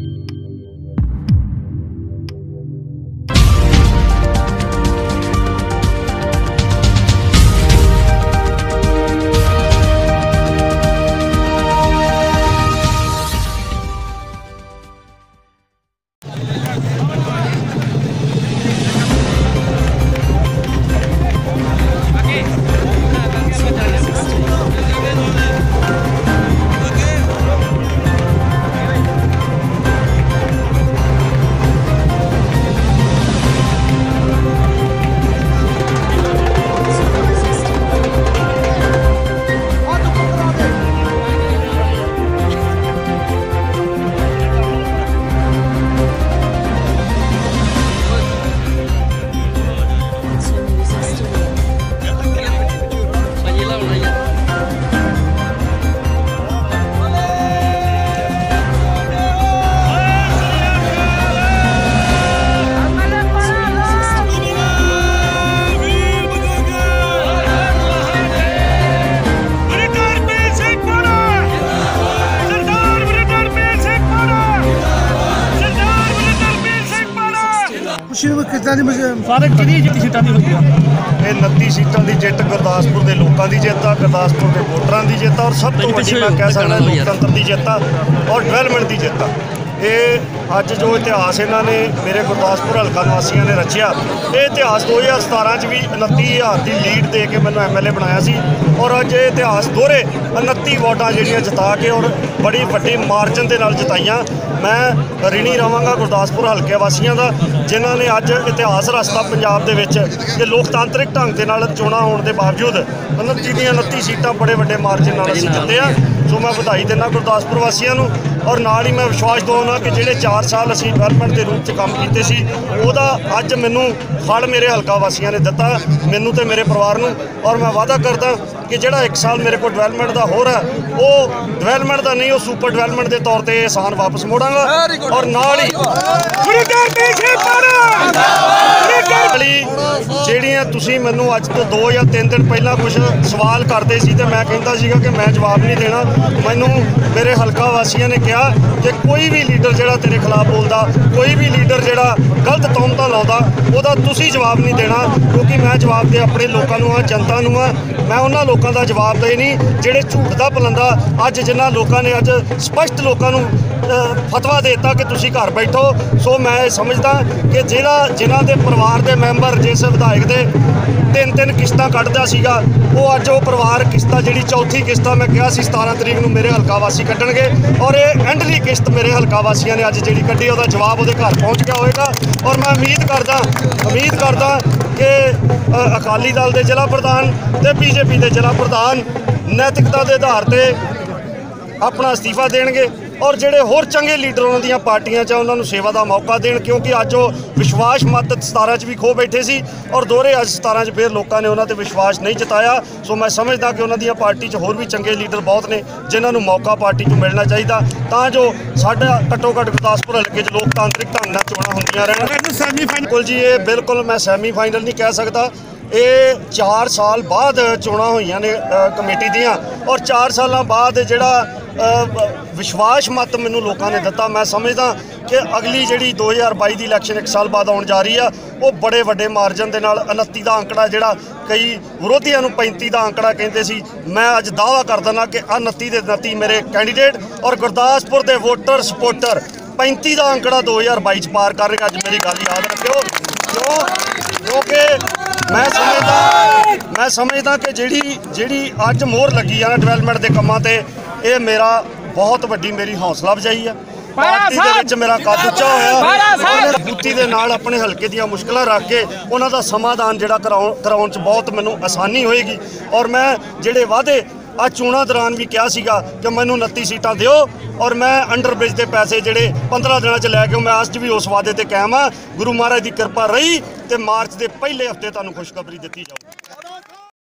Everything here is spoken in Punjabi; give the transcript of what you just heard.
ਸਾਰੇ ਕਿਹੜੀ ਜਿੱਤੀ ਸੀਟਾਂ ਦੀ ਹੋਈ ਆ? ਇਹ 29 ਸੀਟਾਂ ਦੀ ਜਿੱਤ ਗੁਰਦਾਸਪੁਰ ਦੇ ਲੋਕਾਂ ਦੀ ਜਿੱਤ ਆ, ਗੁਰਦਾਸਪੁਰ ਦੇ ਵੋਟਰਾਂ ਦੀ ਜਿੱਤ ਆ ਔਰ ਸਭ ਤੋਂ ਵੱਡੀ ਮੈਂ ਕਹਿ ਸਕਦਾ ਲੋਕਤੰਤਰ ਦੀ ਜਿੱਤ ਆ ਔਰ ਡਿਵੈਲਪਮੈਂਟ ਦੀ ਜਿੱਤ ਆ। ਇਹ ਅੱਜ ਜੋ ਇਤਿਹਾਸ ਇਹਨਾਂ ਨੇ ਮੇਰੇ ਗੁਰਦਾਸਪੁਰ ਹਲਕਾ ਨਿਵਾਸੀਆਂ ਨੇ ਰਚਿਆ, ਇਹ ਇਤਿਹਾਸ 2017 'ਚ ਵੀ 29,000 ਦੀ ਲੀਡ ਦੇ ਕੇ ਮੈਨੂੰ MLA ਬਣਾਇਆ ਸੀ ਔਰ ਅੱਜ ਇਹ ਇਤਿਹਾਸ ਦੋਹਰੇ 29 ਵੋਟਾਂ ਜਿਹੜੀਆਂ ਜਿਤਾ ਕੇ ਔਰ ਬੜੀ ਵੱਡੀ ਮਾਰਜਨ ਦੇ ਨਾਲ ਜਿਤਾਈਆਂ। ਮੈਂ ਰਿਣੀ ਰਹਾਂਗਾ ਗੁਰਦਾਸਪੁਰ ਹਲਕੇ ਵਾਸੀਆਂ ਦਾ, ਜਿਨ੍ਹਾਂ ਨੇ ਅੱਜ ਇਤਿਹਾਸ ਰਚਤਾ ਪੰਜਾਬ ਦੇ ਵਿੱਚ ਕਿ ਲੋਕਤਾਂਤਰਿਕ ਢੰਗ ਦੇ ਨਾਲ ਚੋਣਾਂ ਹੋਣ ਦੇ ਬਾਵਜੂਦ 29 ਸੀਟਾਂ ਬੜੇ ਵੱਡੇ ਮਾਰਜਨ ਨਾਲ ਅਸੀਂ ਜਿੱਤੇ ਆ। ਸੋ ਮੈਂ ਵਧਾਈ ਦਿੰਦਾ ਗੁਰਦਾਸਪੁਰ ਵਾਸੀਆਂ ਨੂੰ ਔਰ ਨਾਲ ਹੀ ਮੈਂ ਵਿਸ਼ਵਾਸ ਦਵਾਉਣਾ ਕਿ ਜਿਹੜੇ 4 ਸਾਲ ਅਸੀਂ ਡਿਵੈਲਪਮੈਂਟ ਦੇ ਰੂਪ 'ਚ ਕੰਮ ਕੀਤੇ ਸੀ ਉਹਦਾ ਅੱਜ ਮੈਨੂੰ ਫਲ ਮੇਰੇ ਹਲਕਾ ਵਾਸੀਆਂ ਨੇ ਦਿੱਤਾ, ਮੈਨੂੰ ਤੇ ਮੇਰੇ ਪਰਿਵਾਰ ਨੂੰ। ਔਰ ਮੈਂ ਵਾਅਦਾ ਕਰਦਾ ਕਿ ਜਿਹੜਾ 1 ਸਾਲ ਮੇਰੇ ਕੋਲ ਡਿਵੈਲਪਮੈਂਟ ਦਾ ਹੋਰ ਹੈ ਉਹ ਡਿਵੈਲਪਮੈਂਟ ਦਾ ਨਹੀਂ, ਉਹ ਸੁਪਰ ਡਿਵੈਲਪਮੈਂਟ ਦੇ ਤੌਰ ਤੇ ਆਸਾਨ ਵਾਪਸ ਮੋੜਾਂਗਾ। ਔਰ ਨਾਲ ਹੀ ਜਿਹੜੀਆਂ ਤੁਸੀਂ ਮੈਨੂੰ ਅੱਜ ਤੋਂ 2 ਜਾਂ 3 ਦਿਨ ਪਹਿਲਾਂ ਕੁਝ ਸਵਾਲ ਕਰਦੇ ਸੀ ਤੇ ਮੈਂ ਕਹਿੰਦਾ ਸੀਗਾ ਕਿ ਮੈਂ ਜਵਾਬ ਨਹੀਂ ਦੇਣਾ, ਮੈਨੂੰ ਮੇਰੇ ਹਲਕਾ ਵਾਸੀਆਂ ਨੇ ਕਿਹਾ ਕਿ ਕੋਈ ਵੀ ਲੀਡਰ ਜਿਹੜਾ ਤੇਰੇ ਖਿਲਾਫ ਬੋਲਦਾ, ਕੋਈ ਵੀ ਲੀਡਰ ਜਿਹੜਾ ਗਲਤ ਤੌਹਮਤਾਂ ਲਾਉਂਦਾ, ਉਹਦਾ ਤੁਸੀਂ ਜਵਾਬ ਨਹੀਂ ਦੇਣਾ, ਕਿਉਂਕਿ ਮੈਂ ਜਵਾਬ ਦੇ ਆਪਣੇ ਲੋਕਾਂ ਨੂੰ ਆ, ਜਨਤਾ ਨੂੰ ਆ। ਮੈਂ ਉਹਨਾਂ ਲੋਕਾਂ ਦਾ ਜਵਾਬ ਦੇ ਨਹੀਂ ਜਿਹੜੇ ਝੂਠ ਦਾ ਪਲੰਦਾ ਅੱਜ ਜਿਨ੍ਹਾਂ ਲੋਕਾਂ ਨੇ ਅੱਜ ਸਪਸ਼ਟ ਲੋਕਾਂ ਨੂੰ ਫਤਵਾ ਦੇ ਦਿੱਤਾ ਕਿ ਤੁਸੀਂ ਘਰ ਬੈਠੋ। ਸੋ ਮੈਂ ਸਮਝਦਾ ਕਿ ਜਿਨ੍ਹਾਂ ਦੇ ਪਰਿਵਾਰ ਦੇ ਮੈਂਬਰ ਜਿਸ ਵਿਧਾਇਕ ਦੇ 3 ਕਿਸ਼ਤਾਂ ਕੱਢਦਾ ਸੀਗਾ, ਉਹ ਅੱਜ ਉਹ ਪਰਿਵਾਰ ਕਿਸ਼ਤਾਂ ਜਿਹੜੀ ਚੌਥੀ ਕਿਸ਼ਤਾਂ ਮੈਂ ਕਿਹਾ ਸੀ 17 ਤਰੀਕ ਨੂੰ ਮੇਰੇ ਹਲਕਾ ਵਾਸੀ ਕੱਢਣਗੇ ਔਰ ਇਹ ਐਂਡਲੀ ਕਿਸ਼ਤ ਮੇਰੇ ਹਲਕਾ ਵਾਸੀਆਂ ਨੇ ਅੱਜ ਜਿਹੜੀ ਕੱਢੀ ਉਹਦਾ ਜਵਾਬ ਉਹਦੇ ਘਰ ਪਹੁੰਚ ਗਿਆ ਹੋਵੇਗਾ। ਔਰ ਮੈਂ ਉਮੀਦ ਕਰਦਾ ਕਿ ਅਕਾਲੀ ਦਲ ਦੇ ਜ਼ਿਲ੍ਹਾ ਪ੍ਰਧਾਨ ਤੇ BJP ਦੇ ਜ਼ਿਲ੍ਹਾ ਪ੍ਰਧਾਨ ਨੈਤਿਕਤਾ ਦੇ ਆਧਾਰ ਤੇ ਆਪਣਾ ਅਸਤੀਫਾ ਦੇਣਗੇ ਔਰ ਜਿਹੜੇ ਹੋਰ ਚੰਗੇ ਲੀਡਰ ਉਹਨਾਂ ਦੀਆਂ ਪਾਰਟੀਆਂ 'ਚ ਉਹਨਾਂ ਨੂੰ ਸੇਵਾ ਦਾ ਮੌਕਾ ਦੇਣ, ਕਿਉਂਕਿ ਅੱਜ ਉਹ ਵਿਸ਼ਵਾਸ ਮਤ 17 'ਚ ਵੀ ਖੋ ਬੈਠੇ ਸੀ ਔਰ ਦੋਹਰੇ ਅੱਜ 17 'ਚ ਫਿਰ ਲੋਕਾਂ ਨੇ ਉਹਨਾਂ ਤੇ ਵਿਸ਼ਵਾਸ ਨਹੀਂ ਜਤਾਇਆ। ਸੋ ਮੈਂ ਸਮਝਦਾ ਕਿ ਉਹਨਾਂ ਦੀਆਂ ਪਾਰਟੀ 'ਚ ਹੋਰ ਵੀ ਚੰਗੇ ਲੀਡਰ ਬਹੁਤ ਨੇ ਜਿਨ੍ਹਾਂ ਨੂੰ ਮੌਕਾ ਪਾਰਟੀ 'ਚ ਮਿਲਣਾ ਚਾਹੀਦਾ ਤਾਂ ਜੋ ਸਾਡਾ ਘੱਟੋ ਘੱਟ ਗੁਰਦਾਸਪੁਰ ਹਲਕੇ 'ਚ ਲੋਕਤਾਂਤਰਿਕ ਢੰਗ ਨਾਲ ਚੋਣਾਂ ਹੁੰਦੀਆਂ ਰਹਿਣ। ਬਿਲਕੁਲ ਜੀ, ਇਹ ਬਿਲਕੁਲ ਮੈਂ ਸੈਮੀ ਫਾਈਨਲ ਨਹੀਂ ਕਹਿ ਸਕਦਾ। ਇਹ 4 ਸਾਲ ਬਾਅਦ ਚੋਣਾਂ ਹੋਈਆਂ ਨੇ ਕਮੇਟੀ ਦੀਆਂ ਔਰ 4 ਸਾਲਾਂ ਬਾਅਦ ਜਿਹੜਾ ਵਿਸ਼ਵਾਸ ਮਤ ਮੈਨੂੰ ਲੋਕਾਂ ਨੇ ਦਿੱਤਾ, ਮੈਂ ਸਮਝਦਾ ਕਿ ਅਗਲੀ ਜਿਹੜੀ 2022 ਦੀ ਇਲੈਕਸ਼ਨ 1 ਸਾਲ ਬਾਅਦ ਆਉਣ ਜਾ ਰਹੀ ਆ ਉਹ ਬੜੇ ਵੱਡੇ ਮਾਰਜਨ ਦੇ ਨਾਲ 29 ਦਾ ਅੰਕੜਾ ਜਿਹੜਾ ਕਈ ਵਿਰੋਧੀਆਂ ਨੂੰ 35 ਦਾ ਅੰਕੜਾ ਕਹਿੰਦੇ ਸੀ, ਮੈਂ ਅੱਜ ਦਾਅਵਾ ਕਰ ਦਿੰਦਾ ਕਿ 29 ਦੇ 29 ਮੇਰੇ ਕੈਂਡੀਡੇਟ ਔਰ ਗੁਰਦਾਸਪੁਰ ਦੇ ਵੋਟਰ ਸਪੋਰਟਰ 35 ਦਾ ਅੰਕੜਾ 2022 'ਚ ਪਾਰ ਕਰ ਰਹੇ। ਅੱਜ ਮੇਰੀ ਗੱਲ ਯਾਦ ਰੱਖਿਓ ਕਿਉਂਕਿ ਮੈਂ ਸਮਝਦਾ ਕਿ ਜਿਹੜੀ ਅੱਜ ਮੋਹਰ ਲੱਗੀ ਆ ਨਾ ਡਿਵੈਲਪਮੈਂਟ ਦੇ ਕੰਮਾਂ ਤੇ, ਇਹ ਮੇਰਾ ਬਹੁਤ ਵੱਡੀ ਮੇਰੀ ਹੌਸਲਾ ਅਫਜ਼ਾਈ ਆ। ਪਾਰਟੀ ਦੇ ਵਿੱਚ ਮੇਰਾ ਕੱਦ ਉੱਚਾ ਹੋਇਆ, ਬੂਤੀ ਦੇ ਨਾਲ ਆਪਣੇ ਹਲਕੇ ਦੀਆਂ ਮੁਸ਼ਕਲਾਂ ਰੱਖ ਕੇ ਉਹਨਾਂ ਦਾ ਸਮਾਧਾਨ ਜਿਹੜਾ ਕਰਾਉਣ 'ਚ ਬਹੁਤ ਮੈਨੂੰ ਆਸਾਨੀ ਹੋਏਗੀ। ਔਰ ਮੈਂ ਜਿਹੜੇ ਵਾਅਦੇ ਅੱਜ ਚੋਣਾਂ ਦੌਰਾਨ ਵੀ ਕਿਹਾ ਸੀਗਾ ਕਿ ਮੈਨੂੰ 29 ਸੀਟਾਂ ਦਿਓ ਔਰ ਮੈਂ ਅੰਡਰ ਬ੍ਰਿਜ ਦੇ ਪੈਸੇ ਜਿਹੜੇ 15 ਦਿਨਾਂ 'ਚ ਲੈ ਕੇ ਮੈਂ ਅੱਜ ਵੀ ਉਸ ਵਾਅਦੇ ਤੇ ਕਾਇਮ ਆ। ਗੁਰੂ ਮਹਾਰਾਜ ਦੀ ਕਿਰਪਾ ਰਹੀ ਤੇ ਮਾਰਚ ਦੇ ਪਹਿਲੇ ਹਫ਼ਤੇ ਤੁਹਾਨੂੰ ਖੁਸ਼ਖਬਰੀ ਦਿੱਤੀ ਜਾਊਗੀ।